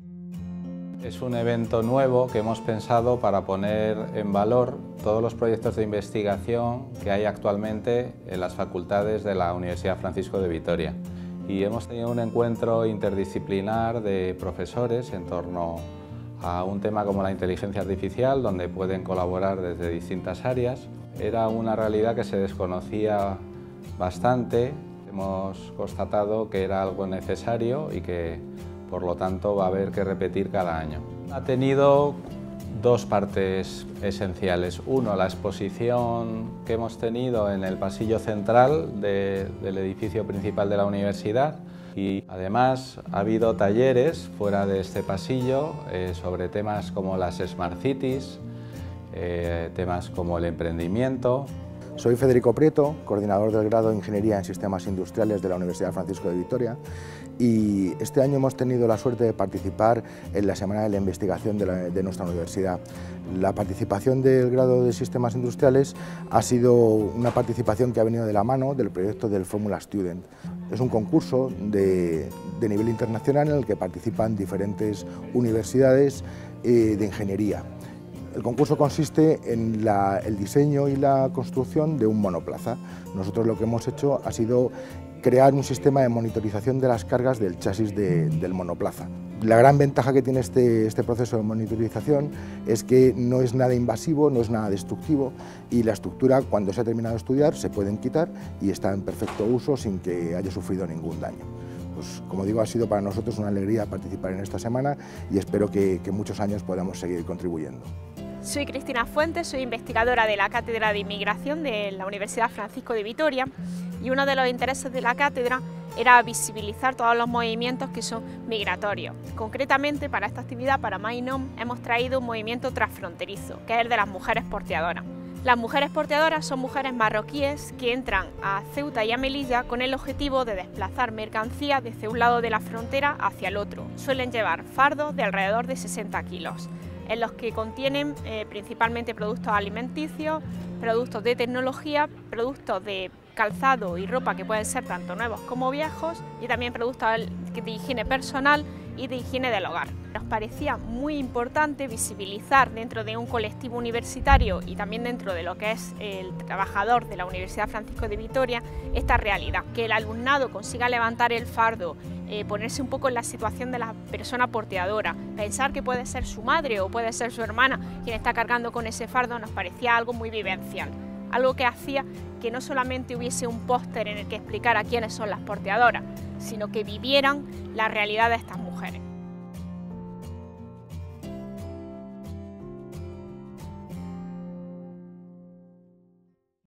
Es un evento nuevo que hemos pensado para poner en valor todos los proyectos de investigación que hay actualmente en las facultades de la Universidad Francisco de Vitoria. Y hemos tenido un encuentro interdisciplinar de profesores en torno a un tema como la inteligencia artificial, donde pueden colaborar desde distintas áreas. Era una realidad que se desconocía bastante. Hemos constatado que era algo necesario y que, por lo tanto, va a haber que repetir cada año. Ha tenido dos partes esenciales. Uno, la exposición que hemos tenido en el pasillo central del edificio principal de la universidad, y además ha habido talleres fuera de este pasillo sobre temas como las Smart Cities, temas como el emprendimiento. Soy Federico Prieto, coordinador del grado de Ingeniería en Sistemas Industriales de la Universidad Francisco de Vitoria, y este año hemos tenido la suerte de participar en la Semana de la Investigación de nuestra universidad. La participación del grado de Sistemas Industriales ha sido una participación que ha venido de la mano del proyecto del Formula Student. Es un concurso de nivel internacional en el que participan diferentes universidades de ingeniería. El concurso consiste en el diseño y la construcción de un monoplaza. Nosotros lo que hemos hecho ha sido crear un sistema de monitorización de las cargas del chasis del monoplaza. La gran ventaja que tiene este proceso de monitorización es que no es nada invasivo, no es nada destructivo, y la estructura, cuando se ha terminado de estudiar, se pueden quitar y está en perfecto uso sin que haya sufrido ningún daño. Pues, como digo, ha sido para nosotros una alegría participar en esta semana y espero que muchos años podamos seguir contribuyendo. Soy Cristina Fuentes, soy investigadora de la Cátedra de Inmigración de la Universidad Francisco de Vitoria, y uno de los intereses de la cátedra era visibilizar todos los movimientos que son migratorios. Concretamente, para esta actividad, para MyNom, hemos traído un movimiento transfronterizo, que es el de las mujeres porteadoras. Las mujeres porteadoras son mujeres marroquíes que entran a Ceuta y a Melilla con el objetivo de desplazar mercancías desde un lado de la frontera hacia el otro. Suelen llevar fardos de alrededor de 60 kilos. En los que contienen principalmente productos alimenticios, productos de tecnología, productos de calzado y ropa que pueden ser tanto nuevos como viejos, y también productos de higiene personal y de higiene del hogar. Nos parecía muy importante visibilizar dentro de un colectivo universitario y también dentro de lo que es el trabajador de la Universidad Francisco de Vitoria esta realidad, que el alumnado consiga levantar el fardo, ponerse un poco en la situación de la persona porteadora, pensar que puede ser su madre o puede ser su hermana quien está cargando con ese fardo, nos parecía algo muy vivencial. Algo que hacía que no solamente hubiese un póster en el que explicara quiénes son las porteadoras, sino que vivieran la realidad de estas mujeres.